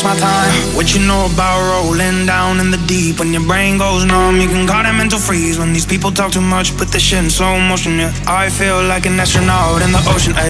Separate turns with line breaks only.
takes my time. What you know about rolling down in the deep? When your brain goes numb, you can call it mental freeze. When these people talk too much, put the shit in slow motion, yeah. I feel like an astronaut in the ocean, ay.